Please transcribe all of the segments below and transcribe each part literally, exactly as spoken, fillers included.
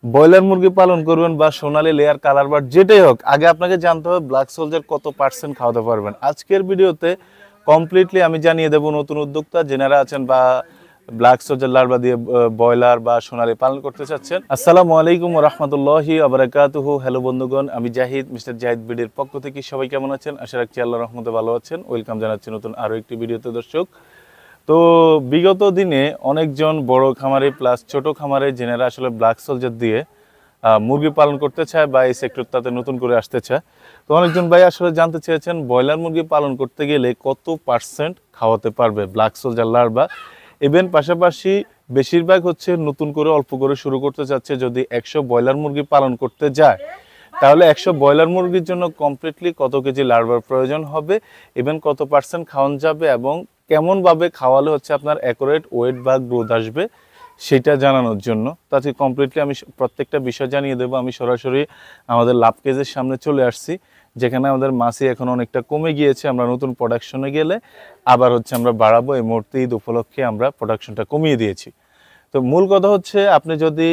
Broiler মুরগি পালন করবেন বা সোনালী লেয়ার কালার বার্ড যেটাই হোক, আগে আপনাকে জানতে হবে ব্ল্যাক সোলজার কত পার্সেন্ট খাওয়াতে পারবেন। আজকের ভিডিওতে কমপ্লিটলি আমি জানিয়ে দেব নতুন উদ্যোক্তা যেনারা আছেন বা ব্ল্যাক সোলজার লার্ভা দিয়ে ব্রয়লার বা সোনালী পালন করতে চাচ্ছেন। আসসালামু আলাইকুম ওয়া রাহমাতুল্লাহি ওয়া বারাকাতুহু। হ্যালো বন্ধুগণ, আমি জাহিদ, মিস্টার জাহিদ বিডির পক্ষ থেকে সবাই কেমন আছেন? আশা রাখছি আল্লাহর রহমতে ভালো আছেন। ওয়েলকাম জানাচ্ছি নতুন আরও একটি ভিডিওতে দর্শক। তো বিগত দিনে অনেকজন বড় খামারে প্লাস ছোট খামারে যেনারা আসলে ব্ল্যাক সোলজার দিয়ে মুরগি পালন করতে চায় বা এই সেক্টরটাতে নতুন করে আসতে চায়, তো অনেকজন ভাই আসলে জানতে চেয়েছেন ব্রয়লার মুরগি পালন করতে গেলে কত পার্সেন্ট খাওয়াতে পারবে ব্ল্যাক সোলজার লার্ভা। ইভেন পাশাপাশি বেশিরভাগ হচ্ছে নতুন করে অল্প করে শুরু করতে চাচ্ছে। যদি একশো ব্রয়লার মুরগি পালন করতে যায় তাহলে একশো ব্রয়লার মুরগির জন্য কমপ্লিটলি কত কেজি লার্ভার প্রয়োজন হবে, ইভেন কত পার্সেন্ট খাওয়ানো যাবে এবং কেমনভাবে খাওয়ালে হচ্ছে আপনার অ্যাকুরেট ওয়েট বা গ্রোথ আসবে সেটা জানানোর জন্য। তাতে কমপ্লিটলি আমি প্রত্যেকটা বিষয় জানিয়ে দেবো। আমি সরাসরি আমাদের লাভ কেজের সামনে চলে আসছি, যেখানে আমাদের মাছি এখন অনেকটা কমে গিয়েছে। আমরা নতুন প্রোডাকশনে গেলে আবার হচ্ছে আমরা বাড়াবো। এই মুহূর্তে ঈদ উপলক্ষে আমরা প্রোডাকশনটা কমিয়ে দিয়েছি। তো মূল কথা হচ্ছে আপনি যদি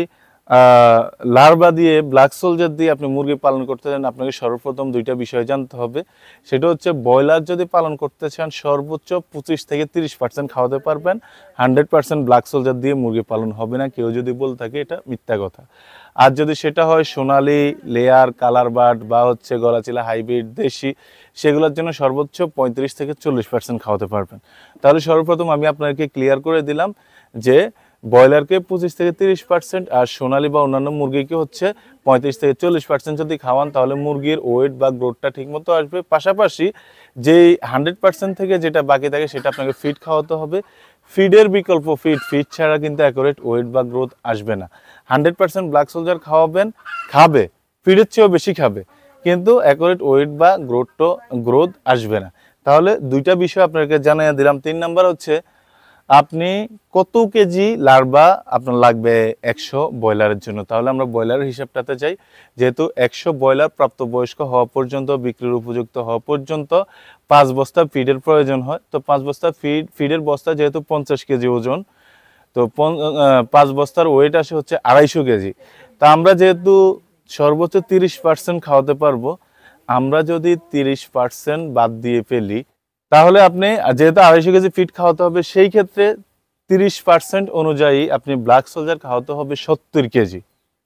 লার্ভা দিয়ে ব্ল্যাক সোলজার দিয়ে আপনি মুরগি পালন করতে চান, আপনাকে সর্বপ্রথম দুইটা বিষয় জানতে হবে। সেটা হচ্ছে ব্রয়লার যদি পালন করতে চান সর্বোচ্চ পঁচিশ থেকে তিরিশ পার্সেন্ট খাওয়াতে পারবেন, হান্ড্রেড পার্সেন্ট ব্ল্যাক সোলজার দিয়ে মুরগি পালন হবে না। কেউ যদি বলে থাকে এটা মিথ্যা কথা। আর যদি সেটা হয় সোনালি লেয়ার কালার বার্ড বা হচ্ছে গলাচিলা হাইব্রিড দেশি, সেগুলোর জন্য সর্বোচ্চ পঁয়ত্রিশ থেকে চল্লিশ পার্সেন্ট খাওয়াতে পারবেন। তাহলে সর্বপ্রথম আমি আপনাকে ক্লিয়ার করে দিলাম যে ব্রয়লারকে পঁচিশ থেকে তিরিশ পার্সেন্ট আর সোনালি বা অন্যান্য মুরগিকে হচ্ছে পঁয়ত্রিশ থেকে চল্লিশ পার্সেন্ট যদি খাওয়ান তাহলে মুরগির ওয়েট বা গ্রোথটা ঠিকমতো আসবে। পাশাপাশি যেই হান্ড্রেড পার্সেন্ট থেকে যেটা বাকি থাকে সেটা আপনাকে ফিড খাওয়াতে হবে। ফিডের বিকল্প ফিড, ফিড ছাড়া কিন্তু অ্যাকুরেট ওয়েট বা গ্রোথ আসবে না। হান্ড্রেড পার্সেন্ট ব্ল্যাক সোলজার খাওয়াবেন, খাবে, ফিডের চেয়েও বেশি খাবে, কিন্তু অ্যাকুরেট ওয়েট বা গ্রোথটা গ্রোথ আসবে না। তাহলে দুইটা বিষয় আপনাকে জানিয়ে দিলাম। তিন নাম্বার হচ্ছে আপনি কত কেজি লার্ভা আপনার লাগবে একশো ব্রয়লারের জন্য। তাহলে আমরা ব্রয়লারের হিসাবটাতে যাই। যেহেতু একশো ব্রয়লার প্রাপ্তবয়স্ক হওয়া পর্যন্ত, বিক্রির উপযুক্ত হওয়া পর্যন্ত পাঁচ বস্তা ফিডের প্রয়োজন হয়। তো পাঁচ বস্তা ফিড ফিডের বস্তা যেহেতু পঞ্চাশ কেজি ওজন, তো পাঁচ বস্তার ওয়েট আসে হচ্ছে আড়াইশো কেজি। তা আমরা যেহেতু সর্বোচ্চ তিরিশ পার্সেন্ট খাওয়াতে পারবো, আমরা যদি তিরিশ পার্সেন্ট বাদ দিয়ে ফেলি তাহলে আপনি যেহেতু আড়াইশো কেজি ফিড খাওয়াতে হবে, সেই ক্ষেত্রে তিরিশ পার্সেন্ট অনুযায়ী আপনি ব্ল্যাক সোলজার খাওয়াতে হবে সত্তর কেজি।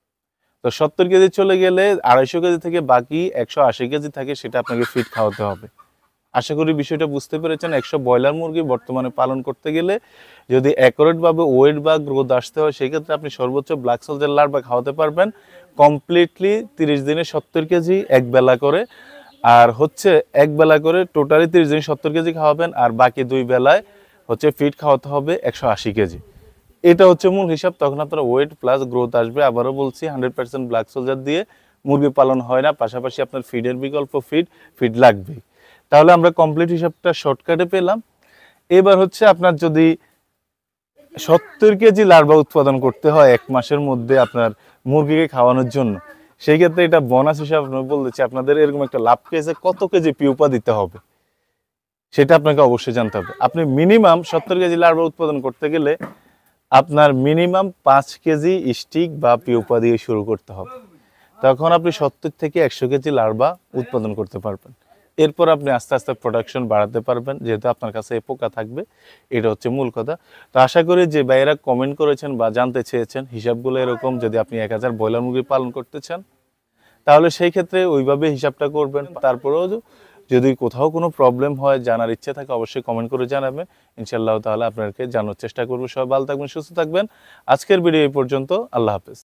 তো সত্তর কেজি চলে গেলে আড়াইশো কেজি থেকে বাকি একশো আশি কেজি থাকে, সেটা আপনাকে ফিড খাওয়াতে হবে। আশা করি বিষয়টা বুঝতে পেরেছেন। একশো ব্রয়লার মুরগি বর্তমানে পালন করতে গেলে যদি অ্যাকুরেটভাবে ওয়েট বা গ্রোথ আসতে হয়, সেই ক্ষেত্রে আপনি সর্বোচ্চ ব্ল্যাক সোলজার লার্ভা খাওয়াতে পারবেন কমপ্লিটলি তিরিশ দিনে সত্তর কেজি এক বেলা করে। আর হচ্ছে এক বেলা করে টোটালি তিরিশ দিন সত্তর কেজি খাওয়াবেন, আর বাকি দুই বেলায় হচ্ছে ফিড খাওয়াতে হবে একশো আশি কেজি। এটা হচ্ছে মূল হিসাব। তখন আপনার ওয়েট প্লাস গ্রোথ আসবে। আবারও বলছি, হান্ড্রেড পার্সেন্ট ব্ল্যাক সোলজার দিয়ে মুরগি পালন হয় না, পাশাপাশি আপনার ফিডের বিকল্প ফিড ফিড লাগবেই। তাহলে আমরা কমপ্লিট হিসাবটা শর্টকাটে পেলাম। এবার হচ্ছে আপনার যদি সত্তর কেজি লার্ভা উৎপাদন করতে হয় এক মাসের মধ্যে আপনার মুরগিকে খাওয়ানোর জন্য, সেই ক্ষেত্রে এটা বোনাস হিসাবে আপনার বলতেছি আপনাদের এরকম একটা লাভ কেজে কত কেজি পিউপা দিতে হবে সেটা আপনাকে অবশ্যই জানতে হবে। আপনি মিনিমাম সত্তর কেজি লার্ভা উৎপাদন করতে গেলে আপনার মিনিমাম পাঁচ কেজি স্টিক বা পিউপা দিয়ে শুরু করতে হবে। তখন আপনি সত্তর থেকে একশো কেজি লার্ভা উৎপাদন করতে পারবেন। এরপর আপনি আস্তে আস্তে প্রোডাকশন বাড়াতে পারবেন, যেহেতু আপনার কাছে এই পোকা থাকবে। এটা হচ্ছে মূল কথা। তো আশা করি যে ভাইয়েরা কমেন্ট করেছেন বা জানতে চেয়েছেন হিসাবগুলো এরকম, যদি আপনি এক হাজার ব্রয়লার মুরগি পালন করতে চান তাহলে সেই ক্ষেত্রে ওইভাবে হিসাবটা করবেন। তারপরেও যদি কোথাও কোনো প্রবলেম হয়, জানার ইচ্ছে থাকে, অবশ্যই কমেন্ট করে জানাবেন। ইনশাআল্লাহ তাহলে আপনাকে জানার চেষ্টা করবো। সবাই ভালো থাকবেন, সুস্থ থাকবেন। আজকের ভিডিও এই পর্যন্ত। আল্লাহ হাফেজ।